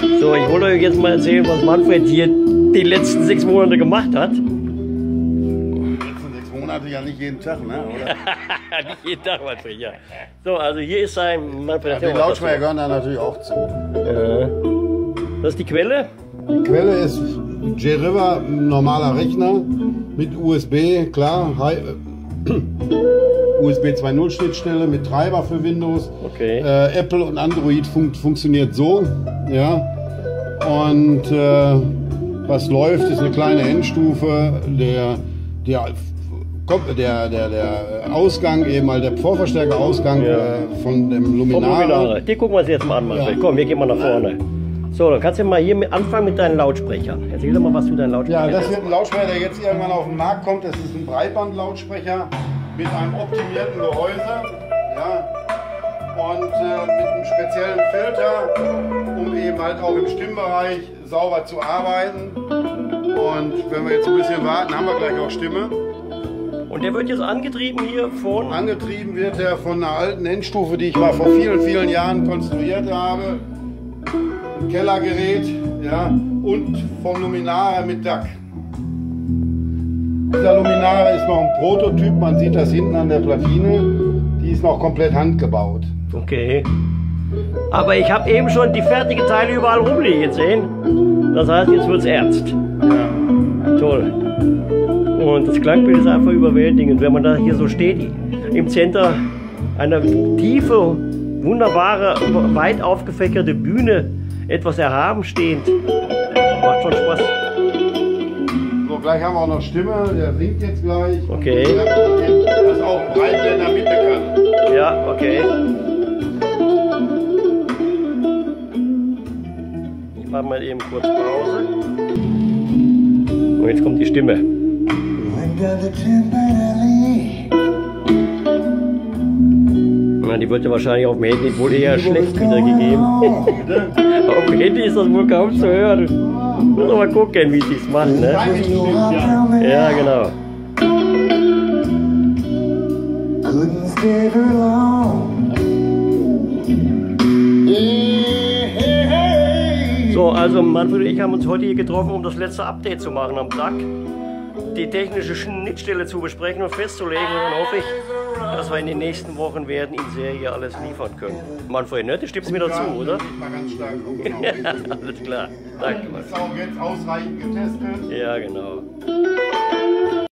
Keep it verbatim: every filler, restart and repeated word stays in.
So, ich wollte euch jetzt mal erzählen, was Manfred hier die letzten sechs Monate gemacht hat. Die letzten sechs Monate ja nicht jeden Tag, ne? Oder? Nicht jeden Tag, Manfred, ja. So, also hier ist sein Manfred. Ja, die Lautsprecher gehören da natürlich auch zu. Äh, das ist die Quelle? Die Quelle ist J-River, ein normaler Rechner mit U S B, klar, High, äh, U S B zwei Punkt null Schnittstelle mit Treiber für Windows. Okay. Äh, Apple und Android fun funktioniert so, ja. Und äh, was läuft, ist eine kleine Endstufe. Der, der, der, der, der Ausgang, eben mal der Vorverstärker-Ausgang ja. äh, von dem Luminare. Luminare. Die gucken wir uns jetzt mal an, Manfred. Ja. Komm, wir gehen mal nach vorne. So, dann kannst du mal hier mit anfangen mit deinen Lautsprechern. Erzähl doch mal, was du deinen Lautsprecher hast. Ja, das wird ein Lautsprecher, der jetzt irgendwann auf den Markt kommt. Das ist ein Breitbandlautsprecher mit einem optimierten Gehäuse. Ja. Und äh, mit einem speziellen Filter, um eben halt auch im Stimmbereich sauber zu arbeiten. Und wenn wir jetzt ein bisschen warten, haben wir gleich auch Stimme. Und der wird jetzt angetrieben hier von? Angetrieben wird er von einer alten Endstufe, die ich mal vor vielen, vielen Jahren konstruiert habe. Ein Kellergerät, ja, und vom Luminare mit D A C. Dieser Luminare ist noch ein Prototyp, man sieht das hinten an der Platine. Die ist noch komplett handgebaut. Okay. Aber ich habe eben schon die fertigen Teile überall rumliegen sehen. Das heißt, jetzt wird es ernst. Ja. Toll. Und das Klangbild ist einfach überwältigend. Wenn man da hier so steht, im Center einer tiefe, wunderbare, weit aufgefächerte Bühne, etwas erhaben stehend. Macht schon Spaß. So, gleich haben wir auch noch Stimme, der singt jetzt gleich. Okay. Das auch ein Breitbänder Mitte kann. Ja, okay. Ich mache mal eben kurz Pause. Und jetzt kommt die Stimme. Na, die wird ja wahrscheinlich auf dem Handy wohl eher schlecht wiedergegeben. Auf dem Handy ist das wohl kaum zu hören. Muss aber gucken, wie sie es machen, ne? Ja, genau. So, also Manfred und ich haben uns heute hier getroffen, um das letzte Update zu machen am D A C. Die technische Schnittstelle zu besprechen und festzulegen, und dann hoffe ich, dass wir in den nächsten Wochen werden in Serie alles liefern können. Manfred, ne? Du stimmst mir dazu, oder? Mal ganz stark auf, genau. Alles klar. Danke, Manfred. Das ist auch jetzt ausreichend getestet. Ja, genau.